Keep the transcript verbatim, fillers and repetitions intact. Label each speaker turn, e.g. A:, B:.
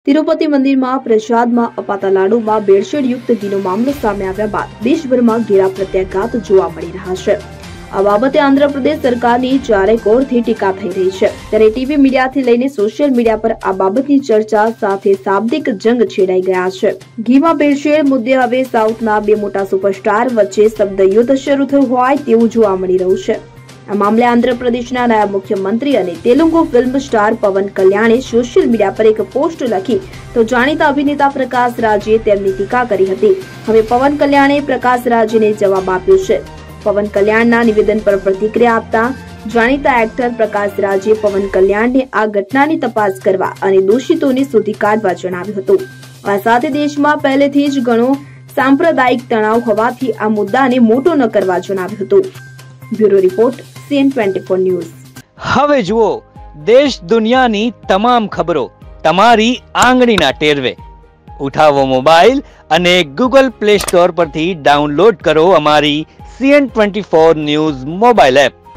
A: તિરુપતિ મંદિરમાં પ્રસાદમાં અપાતા લાડુમાં ભેળસેળયુક્ત ઘીનો મામલો સામે આવ્યા બાદ દેશભરમાં ઘેરા પ્રત્યાઘાત જોવા મળી રહ્યા છે। આ બાબતે આંધ્રપ્રદેશ સરકારની ચારે કોરથી ટીકા થઈ રહી છે, ત્યારે ટીવી મીડિયાથી લઈને સોશિયલ મીડિયા પર આ બાબતની ચર્ચા સાથે શાબ્દિક જંગ છેડાઈ ગયા છે। ઘીમાં ભેળસેળ મુદ્દે હવે સાઉથના બે મોટા સુપરસ્ટાર વચ્ચે શબ્દયુદ્ધ શરૂ થયું હોય તેવું જોવા મળી રહ્યું છે। આ મામલે આંધ્રપ્રદેશના નાયબ મુખ્યમંત્રી અને તેલુગુ ફિલ્મ સ્ટાર પવન કલ્યાણે સોશિયલ મીડિયા પર એક પોસ્ટ લખી તો જાણીતા અભિનેતા પ્રકાશ રાજે તેમની ટીકા કરી હતી। હવે પવન કલ્યાણે પ્રકાશ રાજને જવાબ આપ્યો છે। પવન કલ્યાણના નિવેદન પર પ્રતિક્રિયા આપતા જાણીતા એક્ટર પ્રકાશ રાજે પવન કલ્યાણને આ ઘટનાની તપાસ કરવા અને દોષિતોને શોધી કાઢવા જણાવ્યું હતું। આ સાથે દેશમાં પહેલેથી જ ઘણો સાંપ્રદાયિક તણાવ હોવાથી આ મુદ્દાને મોટો ન કરવા જણાવ્યું હતું। Bureau report CN twenty four news.
B: હવે જુઓ દેશ દુનિયાની તમામ ખબરો તમારી આંગળીના ટેરવે। ઉઠાવો મોબાઈલ અને ગૂગલ પ્લે સ્ટોર પરથી ડાઉનલોડ કરો અમારી CN twenty four news mobile app.